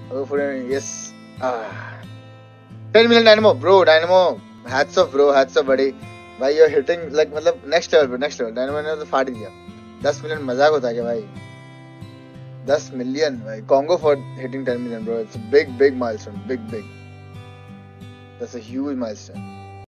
Oh, for yes. 10 million Dynamo, bro. Dynamo, hats off, bro. Hats off, buddy. भाई you're hitting like मतलब next level, bro. Next level. Dynamo ने तो फाड़ ही दिया. 10 million मजाक होता है क्या भाई? 10 million, भाई. Congo for hitting 10 million, bro. It's a big milestone. Big. That's a huge milestone.